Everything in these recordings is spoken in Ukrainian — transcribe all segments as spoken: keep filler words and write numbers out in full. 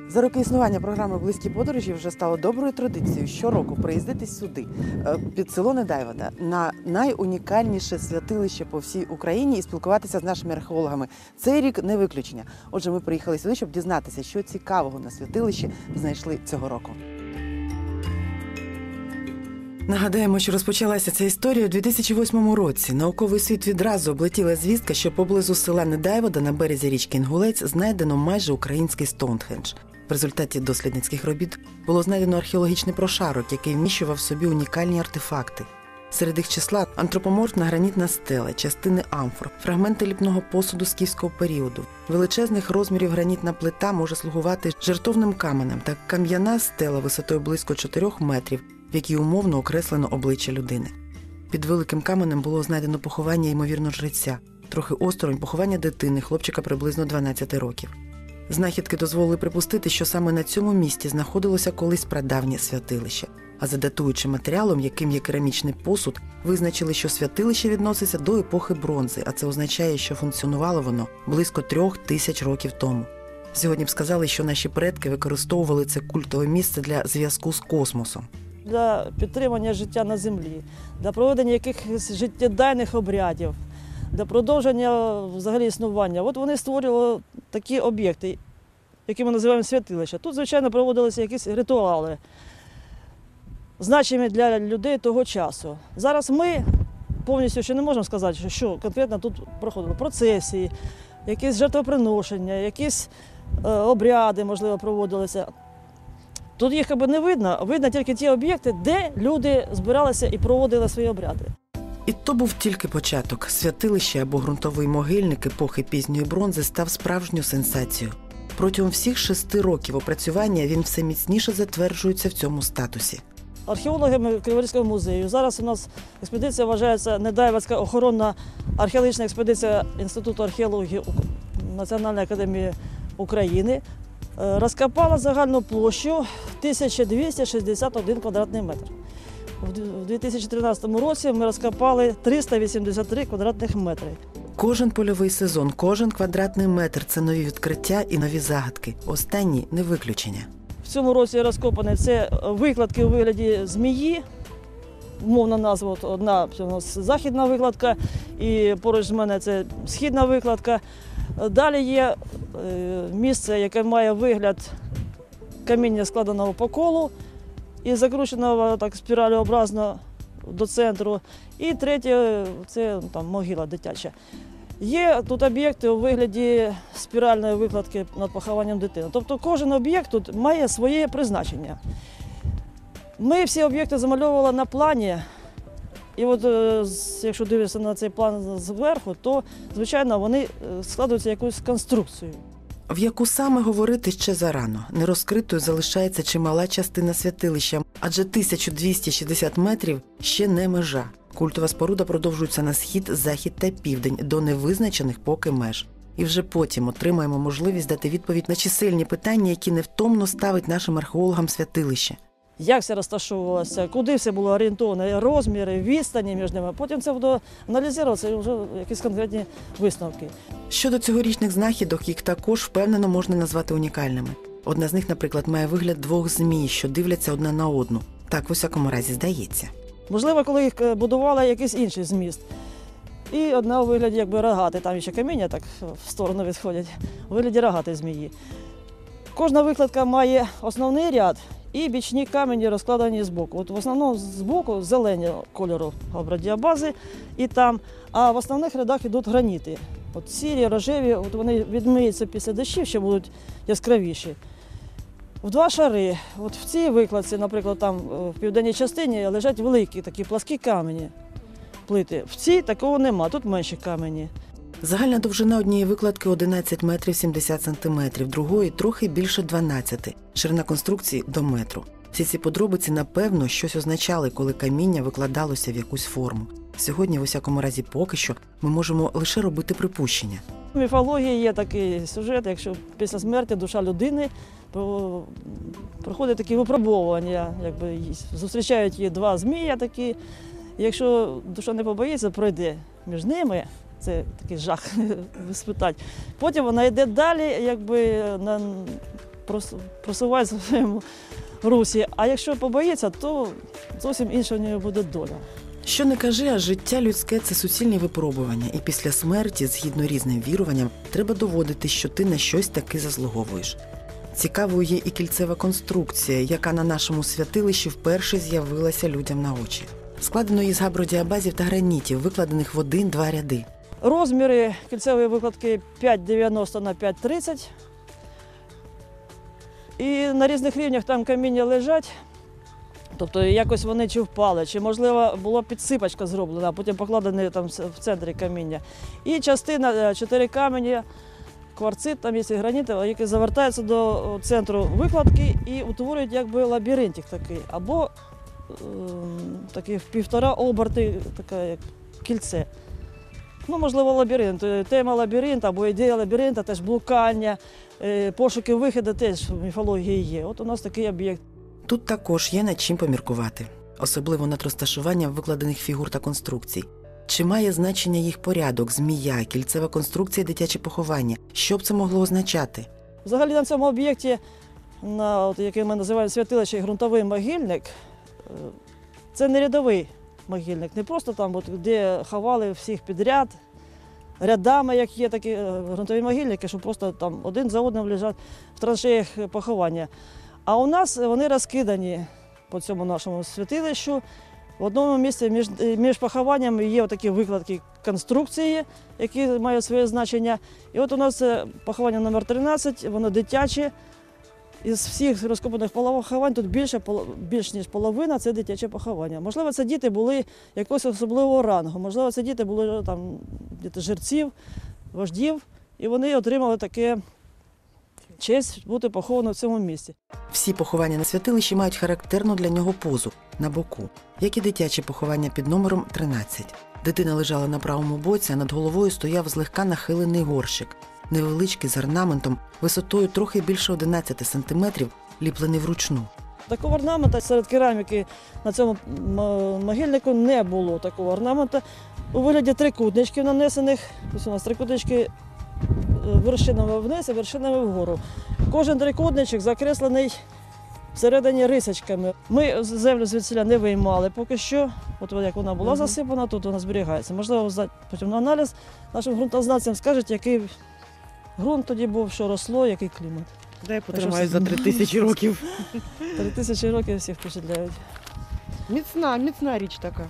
За роки існування програми «Близькі подорожі» вже стало доброю традицією щороку приїздити сюди, під село Недайвода, на найунікальніше святилище по всій Україні і спілкуватися з нашими археологами. Цей рік не виключення. Отже, ми приїхали сюди, щоб дізнатися, що цікавого на святилищі знайшли цього року. Нагадаємо, що розпочалася ця історія у дві тисячі восьмому році. Науковий світ відразу облетіла звістка, що поблизу села Недайвода на березі річки Інгулець знайдено майже український Стоунхендж. В результаті дослідницьких робіт було знайдено археологічний прошарок, який вміщував в собі унікальні артефакти. Серед їх числа антропоморфна гранітна стела, частини амфор, фрагменти ліпного посуду скіфського періоду. Величезних розмірів гранітна плита може слугувати жертовним каменем та кам'яна стела висотою близько чотирьох метрів, в якій умовно окреслено обличчя людини. Під великим каменем було знайдено поховання, ймовірно, жреця. Трохи осторонь поховання дитини, хлопчика приблизно дванадцяти років. Знахідки дозволили припустити, що саме на цьому місці знаходилося колись прадавнє святилище. А за датуючим матеріалом, яким є керамічний посуд, визначили, що святилище відноситься до епохи бронзи, а це означає, що функціонувало воно близько трьох тисяч років тому. Сьогодні б сказали, що наші предки використовували це культове місце для зв'язку з космосом. Для підтримання життя на землі, для проведення якихось життєдайних обрядів, для продовження взагалі існування. От вони створювали такі об'єкти, які ми називаємо святилища. Тут, звичайно, проводилися якісь ритуали, значимі для людей того часу. Зараз ми повністю ще не можемо сказати, що конкретно тут проходило. Процесії, якісь жертвоприношення, якісь е, обряди, можливо, проводилися. Тут їх якби не видно, видно тільки ті об'єкти, де люди збиралися і проводили свої обряди. І то був тільки початок. Святилище або ґрунтовий могильник епохи пізньої бронзи став справжньою сенсацією. Протягом всіх шести років опрацювання він все міцніше затверджується в цьому статусі. Археологами Криворізького музею. Зараз у нас експедиція вважається Недайводська охоронна археологічна експедиція Інституту археології Національної академії України. Розкопала загальну площу тисяча двісті шістдесят один квадратний метр. У дві тисячі тринадцятому році ми розкопали триста вісімдесят три квадратних метри. Кожен польовий сезон, кожен квадратний метр – це нові відкриття і нові загадки. Останні – не виключення. В цьому році розкопані це викладки у вигляді змії, умовна назва, одна західна викладка, і поруч з мене це східна викладка. Далі є місце, яке має вигляд каміння, складеного по колу і закрученого так спіралеобразно до центру. І третє – це там, могила дитяча. Є тут об'єкти у вигляді спіральної викладки над похованням дитини. Тобто кожен об'єкт тут має своє призначення. Ми всі об'єкти замальовували на плані. І от, якщо дивитися на цей план зверху, то, звичайно, вони складаються якоюсь конструкцією. В яку саме говорити ще зарано. Нерозкритою залишається чимала частина святилища, адже тисяча двісті шістдесят метрів ще не межа. Культова споруда продовжується на схід, захід та південь, до невизначених поки меж. І вже потім отримаємо можливість дати відповідь на чисельні питання, які невтомно ставить нашим археологам святилище. Як все розташовувалося, куди все було орієнтовано, розміри, відстані між ними. Потім це буде аналізуватися і вже якісь конкретні висновки. Щодо цьогорічних знахідок, їх також впевнено можна назвати унікальними. Одна з них, наприклад, має вигляд двох змій, що дивляться одна на одну. Так, в усякому разі, здається. Можливо, коли їх будували, якийсь інший зміст. І одна у вигляді якби рогати, там ще каміння так в сторону відходять, у вигляді рогатої змії. Кожна викладка має основний ряд і бічні камені розкладені збоку. От в основному збоку зелені кольору радіобази і там, а в основних рядах йдуть граніти. От сірі, рожеві, от вони відмиються після дощів, ще будуть яскравіші. В два шари. От в цій викладці, наприклад, там в південній частині лежать великі такі пласкі камені, плити. В цій такого нема, тут менші камені. Загальна довжина однієї викладки одинадцять метрів сімдесят сантиметрів, другої трохи більше дванадцяти, ширина конструкції до метру. Всі ці подробиці, напевно, щось означали, коли каміння викладалося в якусь форму. Сьогодні, в усякому разі, поки що, ми можемо лише робити припущення. В міфології є такий сюжет, якщо після смерті душа людини проходить такі випробовування, якби зустрічають її два змія такі. Якщо душа не побоїться, пройде між ними. Це такий жах спитати. Потім вона йде далі, якби на прос- просувається в своєму русі. А якщо побоїться, то зовсім інша в нього буде доля. Що не кажи, а життя людське – це суцільні випробування, і після смерті, згідно різним віруванням, треба доводити, що ти на щось таки заслуговуєш. Цікавою є і кільцева конструкція, яка на нашому святилищі вперше з'явилася людям на очі. Складено із габродіабазів та гранітів, викладених в один-два ряди. Розміри кільцевої викладки п'ять дев'яносто на п'ять тридцять. І на різних рівнях там каміння лежать. Тобто якось вони чи впали, чи, можливо, була підсипачка зроблена, а потім покладені там в центрі каміння. І частина, чотири камені, кварцит, там є і граніти, які завертаються до центру викладки і утворюють якби лабіринтик такий, або е, такий в півтора оберти, таке як кільце. Ну, можливо, лабіринт. Тема лабіринту або ідея лабіринту, теж блукання, е, пошуки виходу теж в міфології є. От у нас такий об'єкт. Тут також є над чим поміркувати, особливо над розташуванням викладених фігур та конструкцій. Чи має значення їх порядок, змія, кільцева конструкція, дитяче поховання? Що б це могло означати? Взагалі на цьому об'єкті, на, от, який ми називаємо святилище, ґрунтовий могильник, е, це не рядовий могильник, не просто там, от, де ховали всіх підряд, рядами, як є такі е, ґрунтові могильники, що просто там один за одним лежать в траншеях поховання. А у нас вони розкидані по цьому нашому святилищу. В одному місці між, між похованнями є такі викладки конструкції, які мають своє значення. І от у нас поховання номер тринадцять, воно дитяче. Із всіх розкопаних поховань тут більше, більш ніж половина – це дитяче поховання. Можливо, це діти були якогось особливого рангу, можливо, це діти були там, діти жерців, вождів, і вони отримали таке честь бути похованим в цьому місці. Всі поховання на святилищі мають характерну для нього позу – на боку, як і дитяче поховання під номером тринадцять. Дитина лежала на правому боці, а над головою стояв злегка нахилений горщик. Невеличкий, з орнаментом, висотою трохи більше одинадцяти сантиметрів, ліплений вручну. Такого орнамента серед кераміки на цьому могильнику не було такого орнамента. У вигляді трикутничків нанесених, ось у нас трикутнички вершинами вниз і вершинами вгору. Кожен трикутничок закреслений всередині рисочками. Ми землю звідсіля не виймали поки що. От як вона була засипана, тут вона зберігається. Можливо, потім на аналіз нашим ґрунтознавцям скажуть, який ґрунт тоді був, що росло, який клімат. Дай потримаю за три тисячі років. Три тисячі років всіх впечатляють. Міцна, міцна річ така.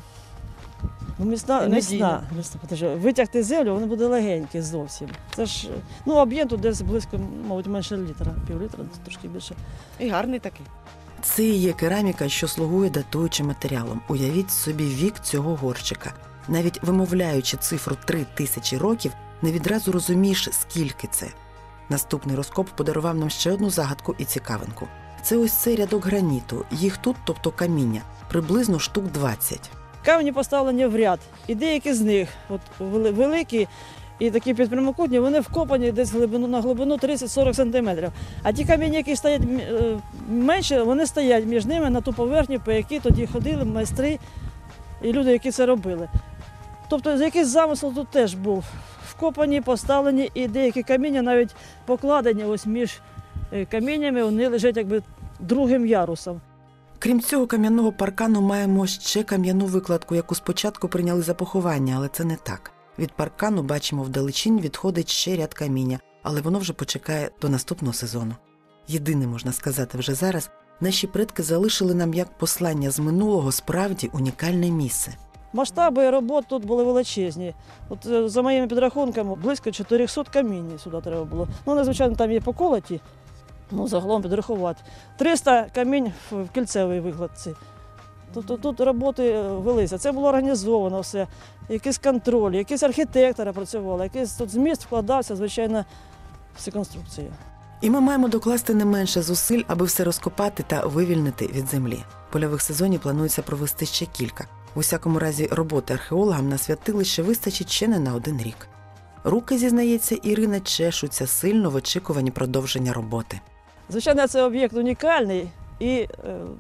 Ну, міцна, міцна, міцна. Витягти землю, воно буде легеньке зовсім. Це ж, ну, об'єм тут десь близько, мабуть, менше літра, пів літра, трошки більше. І гарний такий. Це і є кераміка, що слугує датуючим матеріалом. Уявіть собі вік цього горщика. Навіть вимовляючи цифру три тисячі років, не відразу розумієш, скільки це. Наступний розкоп подарував нам ще одну загадку і цікавинку. Це ось цей рядок граніту. Їх тут, тобто каміння, приблизно штук двадцять. Камені поставлені в ряд, і деякі з них, от великі і такі підпрямокутні, вони вкопані десь глибину, на глибину тридцять-сорок сантиметрів. А ті камені, які стоять менше, вони стоять між ними на ту поверхню, по якій тоді ходили майстри і люди, які це робили. Тобто якийсь замисел тут теж був. Вкопані, поставлені, і деякі каміння навіть покладені ось між каміннями, вони лежать якби другим ярусом. Крім цього кам'яного паркану маємо ще кам'яну викладку, яку спочатку прийняли за поховання, але це не так. Від паркану, бачимо, вдалечінь відходить ще ряд каміння, але воно вже почекає до наступного сезону. Єдине, можна сказати вже зараз, наші предки залишили нам як послання з минулого справді унікальне місце. Масштаби робот тут були величезні. От, за моїми підрахунками, близько чотириста камінь сюди треба було. Ну, незвичайно, там є поколоті, ну, загалом підрахувати. триста камінь в кільцевій викладці. Тобто тут роботи велися. Це було організовано все, якийсь контроль, якісь архітектори працювали, якийсь тут зміст вкладався, звичайно, всі конструкції. І ми маємо докласти не менше зусиль, аби все розкопати та вивільнити від землі. Польових сезонів планується провести ще кілька. У всякому разі, роботи археологам на святилище вистачить ще не на один рік. Руки, зізнається Ірина, чешуться сильно в очікуванні продовження роботи. Звичайно, це об'єкт унікальний і е,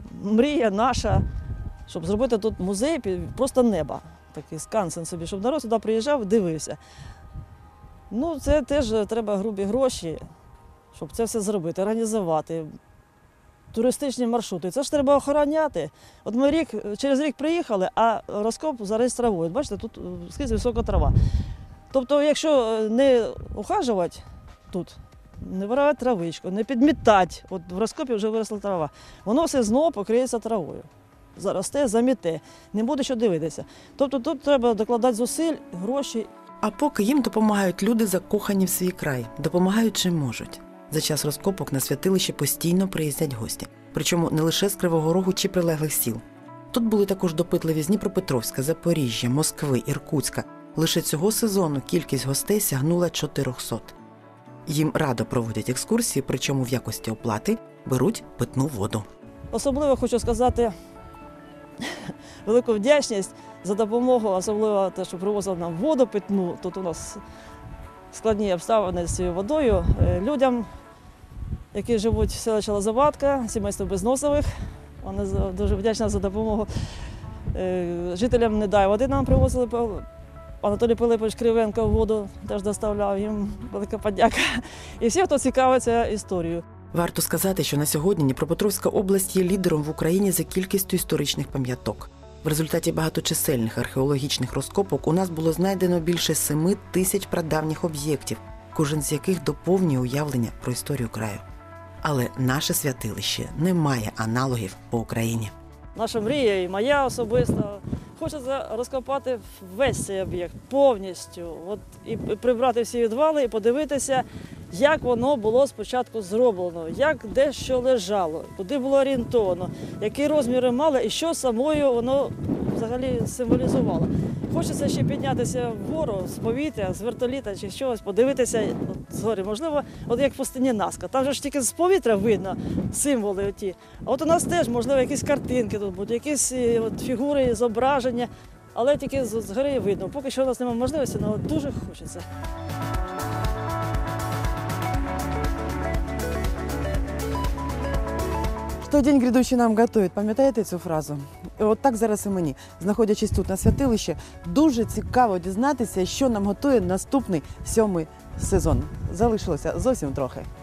мрія наша, щоб зробити тут музей просто неба. Такий скансен собі, щоб народ сюди приїжджав, дивився. Ну, це теж треба грубі гроші. щоб це все зробити, організувати. Туристичні маршрути. Це ж треба охороняти. От ми рік, через рік приїхали, а розкоп зарис травою. Бачите, тут скрізь висока трава. Тобто, якщо не ухажувати тут, не виривати травичку, не підмітати, от в розкопі вже виросла трава, воно все знову покриється травою. Заросте, заміте, не буде що дивитися. Тобто тут треба докладати зусиль, гроші. А поки їм допомагають люди, закохані в свій край, допомагають чим можуть. За час розкопок на святилище постійно приїздять гості. Причому не лише з Кривого Рогу чи прилеглих сіл. Тут були також допитливі з Дніпропетровська, Запоріжжя, Москви, Іркутська. Лише цього сезону кількість гостей сягнула чотирьохсот. Їм радо проводять екскурсії, причому в якості оплати беруть питну воду. Особливо хочу сказати велику вдячність за допомогу, особливо те, що привозили нам воду питну. Тут у нас складні обставини з цією водою. Людям, які живуть в селищі Лозоватка, сімейство Безносових, вони дуже вдячні за допомогу. Жителям Недайводи нам привозили, Анатолій Пилипович Кривенко воду теж доставляв, їм велика подяка. І всі, хто цікавиться історією. Варто сказати, що на сьогодні Дніпропетровська область є лідером в Україні за кількістю історичних пам'яток. В результаті багаточисельних археологічних розкопок у нас було знайдено більше семи тисяч прадавніх об'єктів, кожен з яких доповнює уявлення про історію краю. Але наше святилище не має аналогів по Україні. Наша мрія і моя особиста. Хочеться розкопати весь цей об'єкт повністю, от, і прибрати всі відвали і подивитися, як воно було спочатку зроблено, як де що лежало, куди було орієнтовано, які розміри мало і що самою воно взагалі символізувало. Хочеться ще піднятися вгору з повітря, з вертоліта чи щось, подивитися от, згори. Можливо, от як в пустині Наска. Там же ж тільки з повітря видно символи оті. А от у нас теж, можливо, якісь картинки тут будуть, якісь от, фігури, зображення, але тільки згори видно. Поки що у нас немає можливості, але дуже хочеться. «Що день грядущий нам готують», пам'ятаєте цю фразу? І от так зараз і мені, знаходячись тут на святилищі, дуже цікаво дізнатися, що нам готує наступний сьомий сезон. Залишилося зовсім трохи.